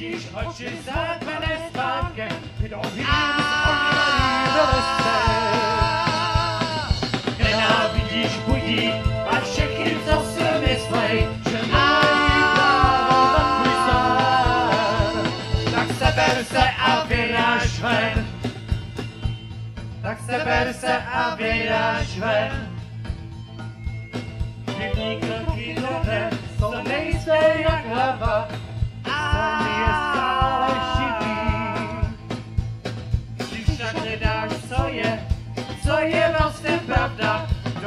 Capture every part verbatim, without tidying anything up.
vidíš oči zatmené spánkem, kdo vidí z okolí do lese. Nenávidíš budí a všechny, co si myslej, že mají právo na tvůj sen. Tak seber se a vyráž ven. Tak seber se a vyráž ven. Divní kroky do den, to nejste jak hlava, sen je stále živý. Když však nedáš, co je, co je vlastně pravda, do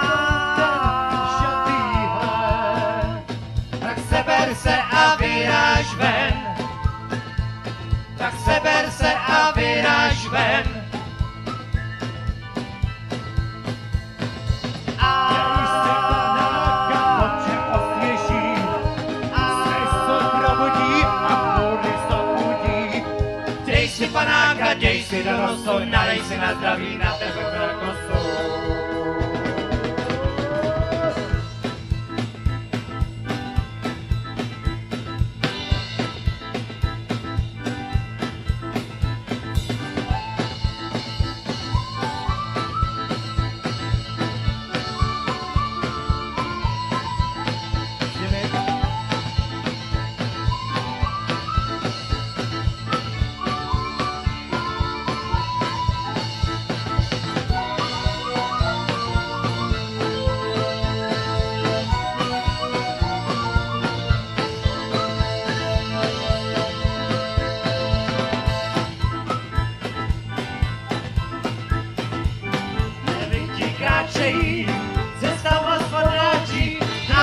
šatýhle. Tak seber se a vyráž ven. Tak seber se a vyráž ven. Panáka, děj si do nosu, nalej si na zdraví, na tebe velkosu. Kráčejí, cestama spadráčí,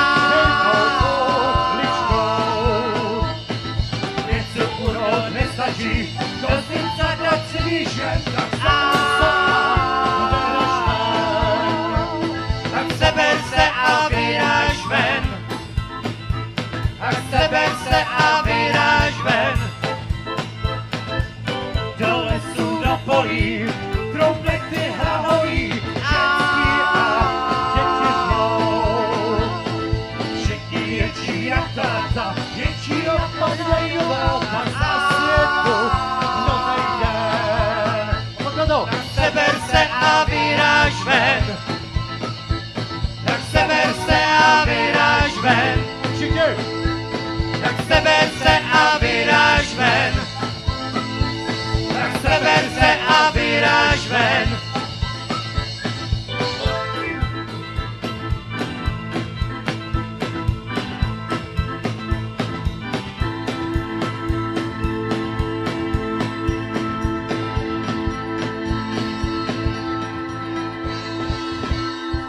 ličkou. Něco urod nestačí, do srdca dát si výšen, tak tak seber se a vyráž ven. Tak seber se a vyráž ven. Do lesu, do polí, trompety hrahojí, větší rozpoznají válka na světu, novej den. Tak seber se a vyráž ven. Tak seber se a vyráž ven. Tak seber se a vyráž ven. Tak seber se a vyráž ven.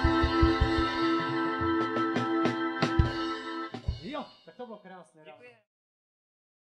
Tak to bylo krásné.